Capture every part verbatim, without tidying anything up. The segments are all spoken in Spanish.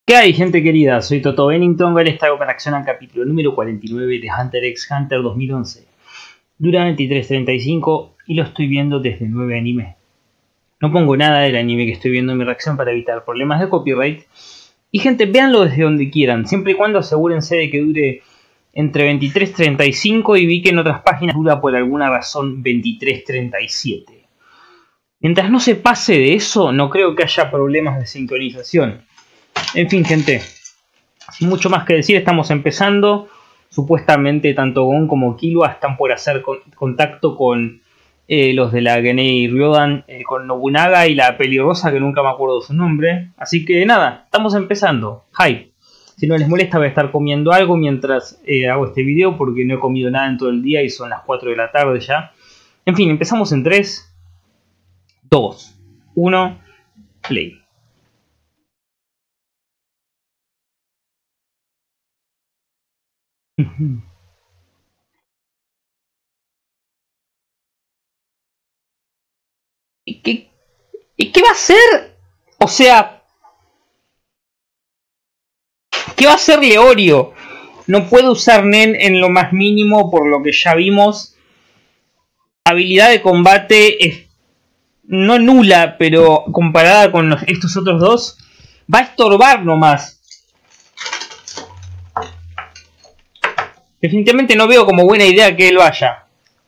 ¿Qué hay, gente querida? Soy Toto Bennington, hoy les traigo para acción al capítulo número cuarenta y nueve de Hunter x Hunter dos mil once. Dura veintitrés treinta y cinco y lo estoy viendo desde nueve anime. No pongo nada del anime que estoy viendo en mi reacción para evitar problemas de copyright. Y gente, véanlo desde donde quieran, siempre y cuando asegúrense de que dure entre veintitrés treinta y cinco y vi que en otras páginas dura por alguna razón veintitrés treinta y siete. Mientras no se pase de eso, no creo que haya problemas de sincronización. En fin, gente, sin mucho más que decir, estamos empezando. Supuestamente tanto Gon como Killua están por hacer con, contacto con eh, los de la Genei Ryodan, eh, con Nobunaga y la pelirrosa que nunca me acuerdo su nombre. Así que nada, estamos empezando. Hype. Si no les molesta, voy a estar comiendo algo mientras eh, hago este video porque no he comido nada en todo el día y son las cuatro de la tarde ya. En fin, empezamos en tres, dos, uno, play. ¿Y qué, ¿Y qué va a hacer? O sea, ¿qué va a hacer Leorio? No puede usar Nen en lo más mínimo por lo que ya vimos. Habilidad de combate es no nula, pero comparada con los, estos otros dos, va a estorbar nomás. Definitivamente no veo como buena idea que él vaya.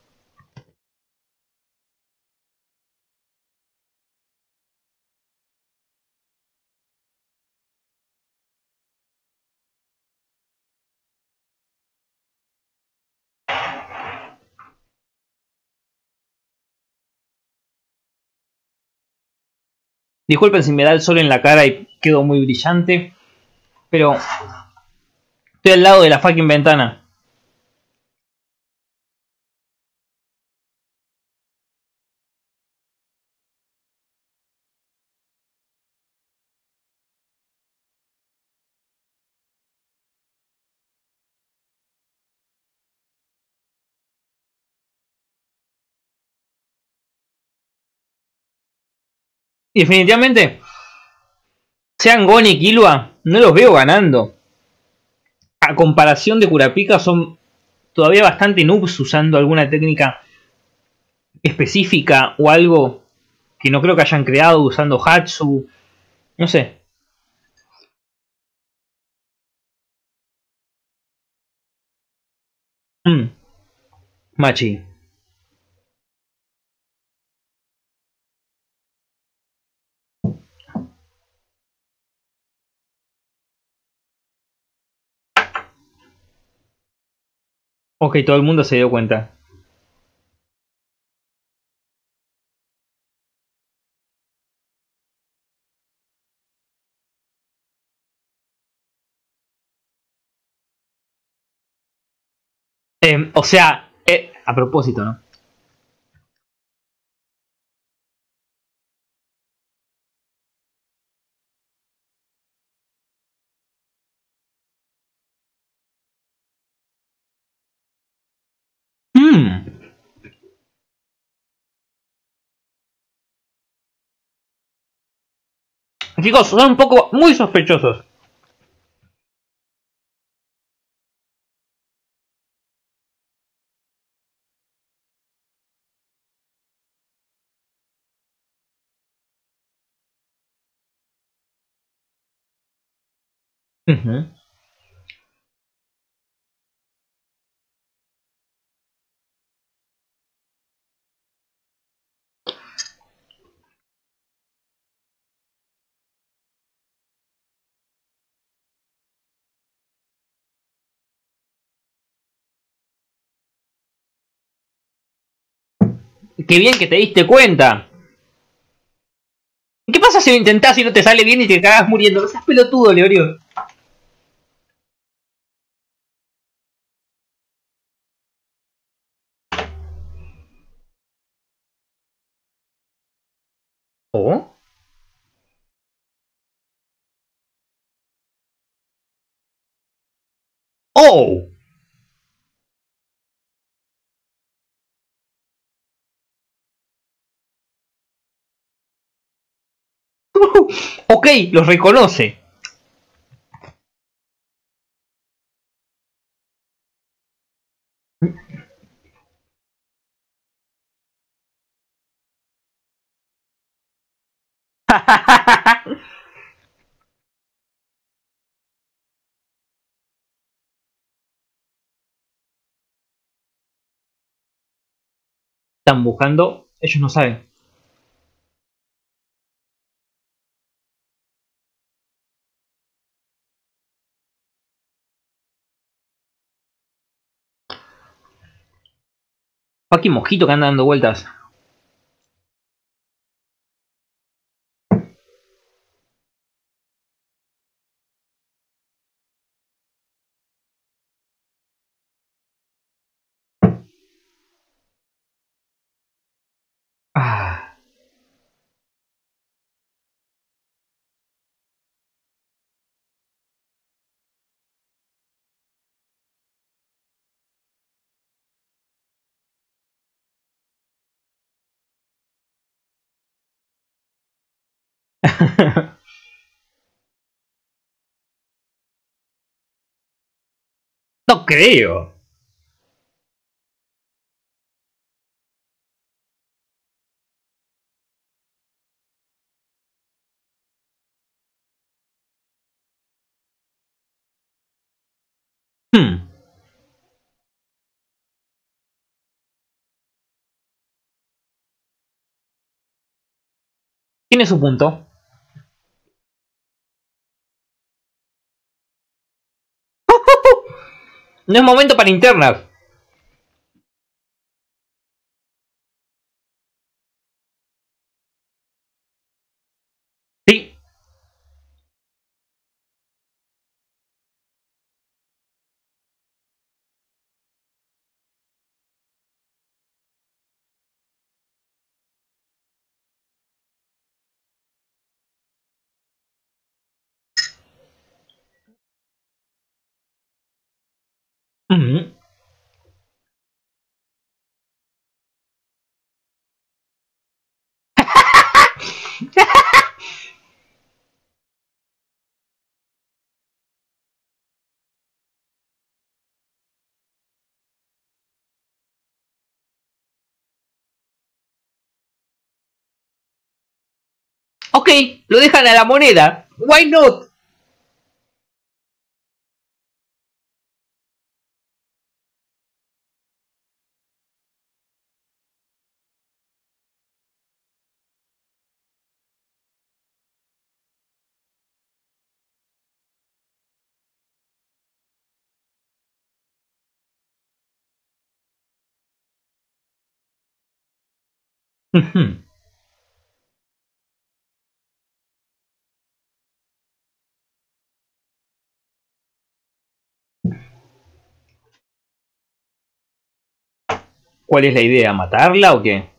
Disculpen si me da el sol en la cara y quedo muy brillante, pero estoy al lado de la fucking ventana. Y definitivamente, sean Gon y Killua, no los veo ganando. A comparación de Kurapika, son todavía bastante noobs usando alguna técnica específica o algo que no creo que hayan creado usando Hatsu. No sé. Mm. Machi. Ok, todo el mundo se dio cuenta. Eh, o sea, eh, a propósito, ¿no? Mm. Chicos, son un poco muy sospechosos. Uh-huh. Qué bien que te diste cuenta. ¿Qué pasa si lo intentás y no te sale bien y te cagas muriendo? No seas pelotudo, Leorio. ¿Oh? ¡Oh! Ok, los reconoce. Están buscando, ellos no saben. Fucking mosquito que anda dando vueltas. Ah. No creo. Hmm. Tiene su punto. No es momento para internas. Sí. Mm. Ok, lo dejan a la moneda. Why not? ¿Cuál es la idea? ¿Matarla o qué?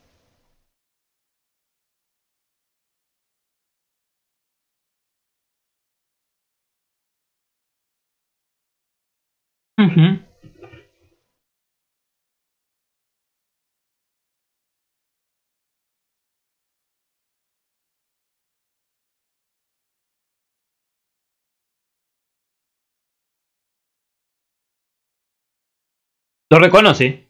Ujú. Lo reconoce.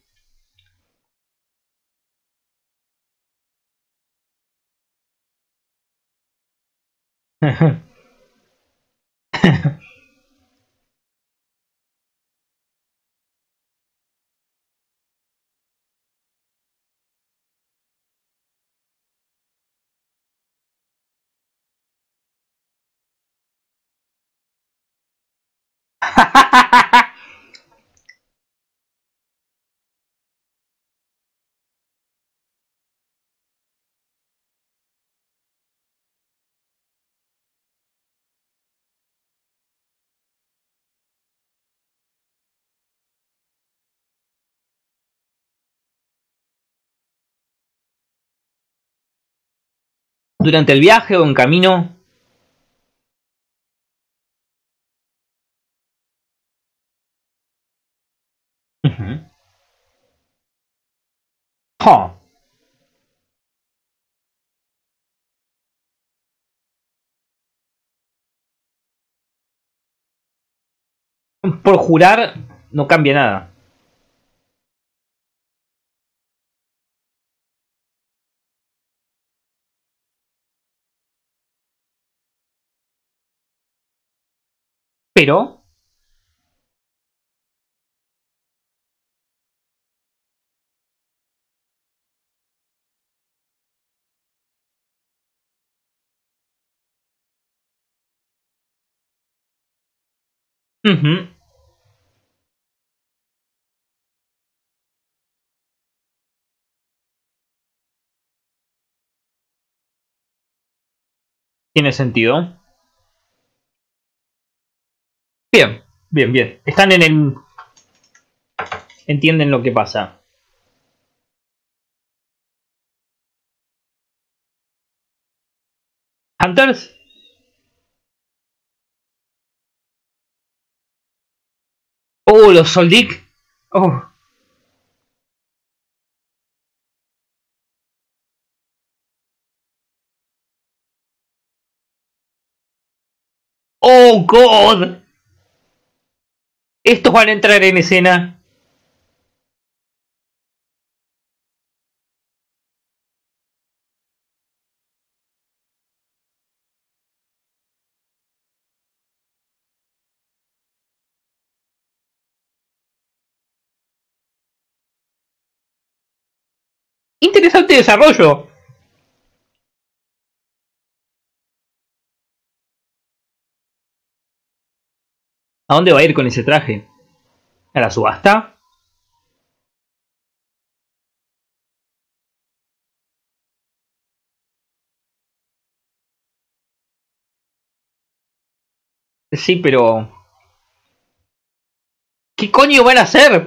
Durante el viaje o en camino. Ujú. Ja. Por jurar no cambia nada. Pero... Uh-huh. Tiene sentido. Bien, bien, bien. Están en el... Entienden lo que pasa. Hunters. Oh, los Soldic. Oh. Oh, God. Estos van a entrar en escena. Interesante desarrollo. ¿A dónde va a ir con ese traje? ¿A la subasta? Sí, pero... ¿Qué coño van a hacer?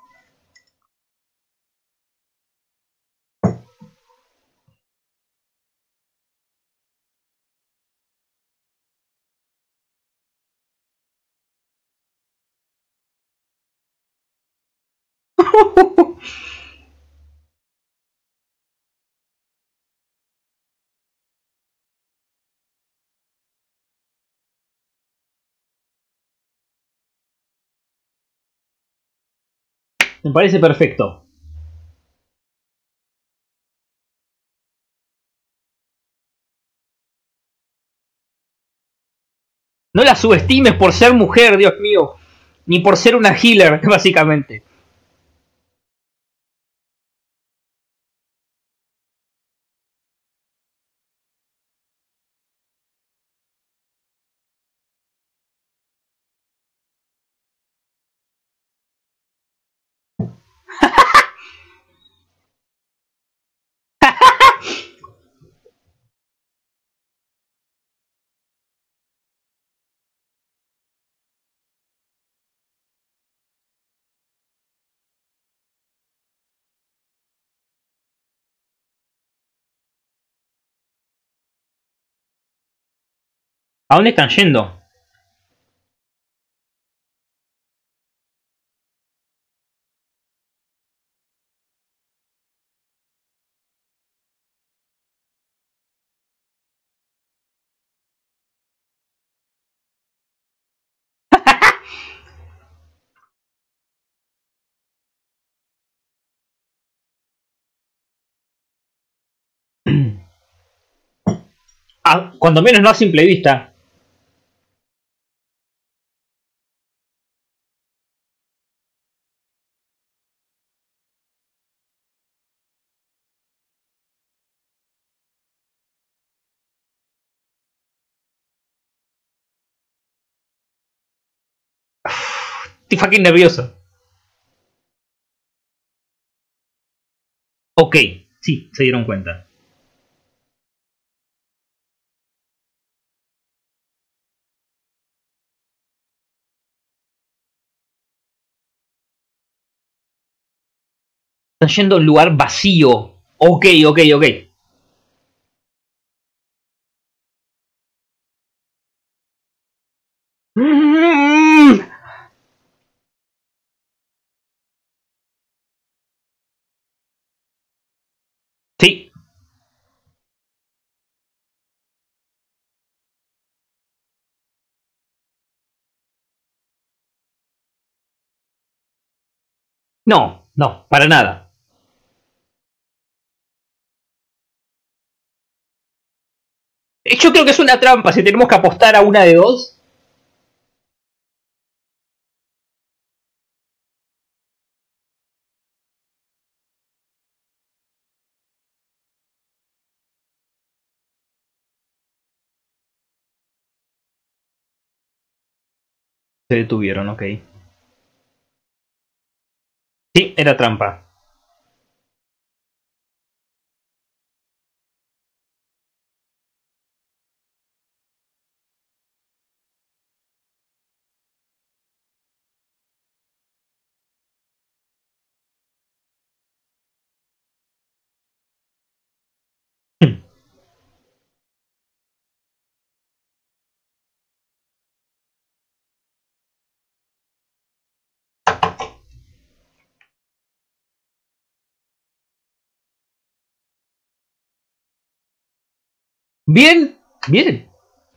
Me parece perfecto. No la subestimes por ser mujer, Dios mío. Ni por ser una healer, básicamente. ¿A dónde están yendo? Ah, cuando menos no a simple vista. Estoy fucking nervioso. Ok, sí, se dieron cuenta. Están yendo a un lugar vacío. Ok, ok, ok. Mm. Sí. No, no, para nada. Yo creo que es una trampa si tenemos que apostar a una de dos. Se detuvieron, ok. Sí, era trampa. Bien, bien.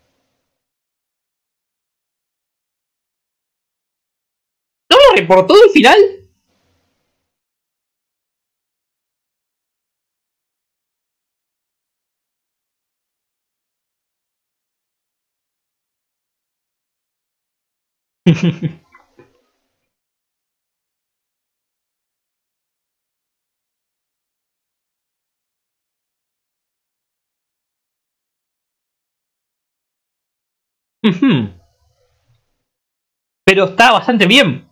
¿No lo reportó el final? Pero está bastante bien.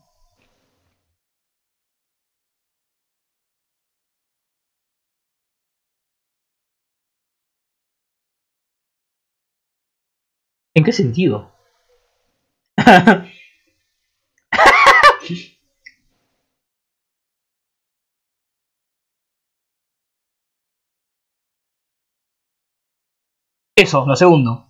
¿En qué sentido? Eso, lo segundo.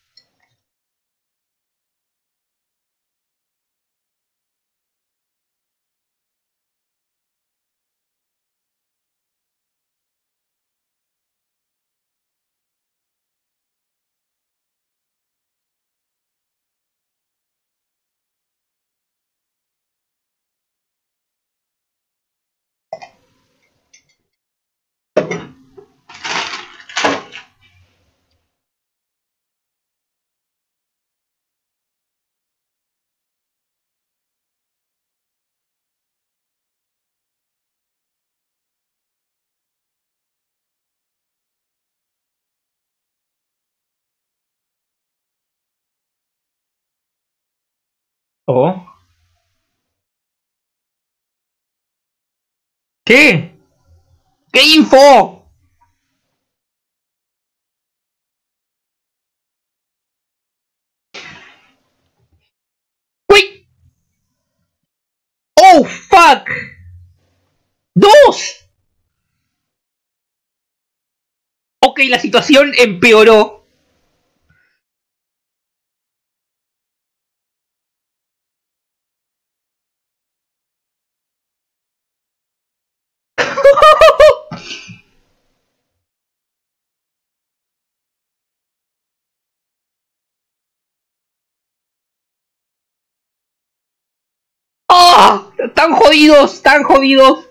Oh. ¿Qué? ¿Qué info? ¡Uy! ¡Oh, fuck! ¡Dos! Ok, la situación empeoró. ¡Ah! ¡Oh! ¡Están jodidos! ¡Están jodidos!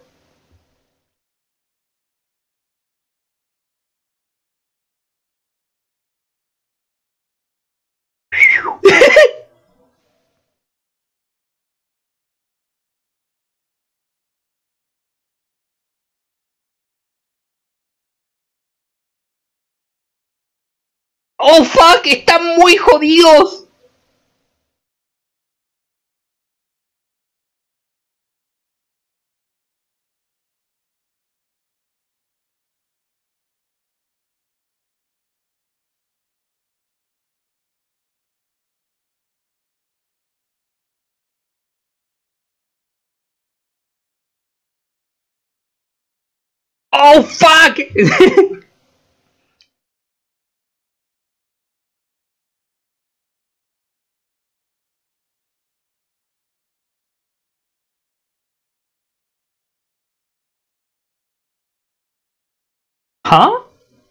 ¡Oh, fuck! ¡Están muy jodidos! ¡Oh, fuck! ¿Ah?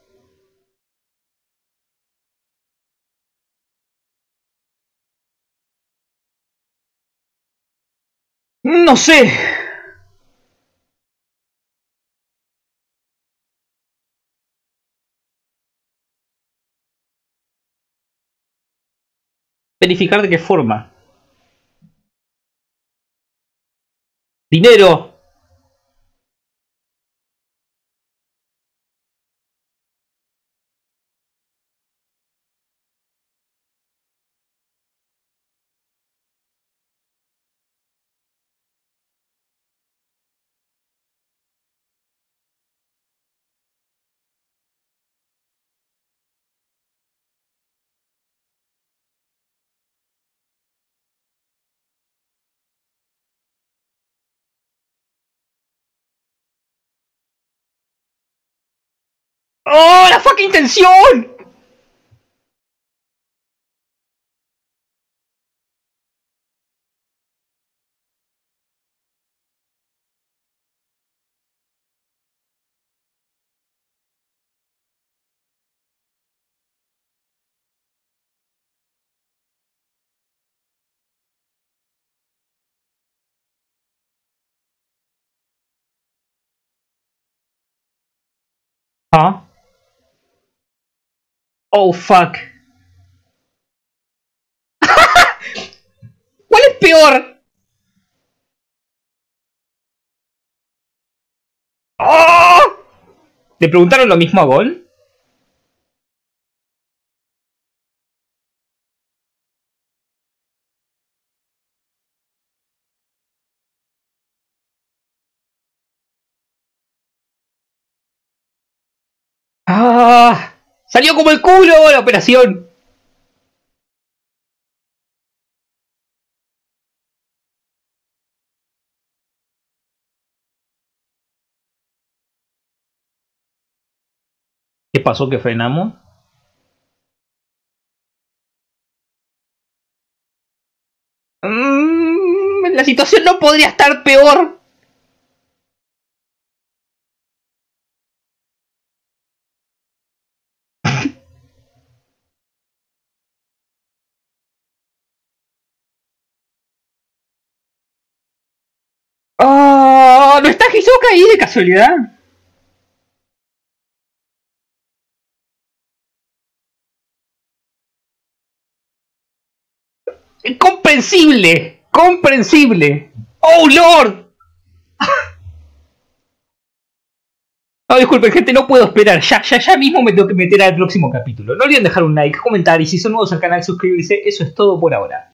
No sé. ¿Verificar de qué forma? ¡Dinero! ¡Oh, la fucking tensión! ¿Ah? Oh, fuck. ¿Cuál es peor? ¡Oh! ¿Le preguntaron lo mismo a Gol? ¡Ah! ¡Salió como el culo la operación! ¿Qué pasó que frenamos? Mm, la situación no podría estar peor. ¡Oh! ¿No está Hisoka ahí de casualidad? ¡Comprensible! ¡Comprensible! ¡Oh, Lord! No, disculpen, gente, no puedo esperar. Ya, ya, ya mismo me tengo que meter al próximo capítulo. No olviden dejar un like, comentar y si son nuevos al canal, suscribirse. Eso es todo por ahora.